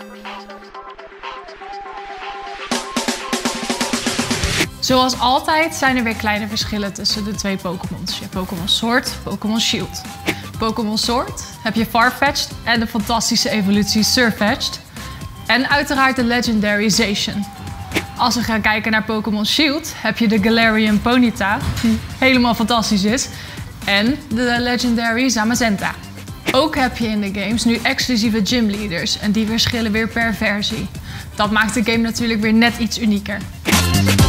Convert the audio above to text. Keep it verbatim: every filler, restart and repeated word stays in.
Zoals altijd zijn er weer kleine verschillen tussen de twee Pokémons. Je hebt Pokémon Sword, Pokémon Shield. Pokémon Sword heb je Farfetch'd en de fantastische evolutie Surfetch'd. En uiteraard de Legendary Zacian. Als we gaan kijken naar Pokémon Shield heb je de Galarian Ponyta, die helemaal fantastisch is. En de Legendary Zamazenta. Ook heb je in de games nu exclusieve gymleaders en die verschillen weer per versie. Dat maakt de game natuurlijk weer net iets unieker.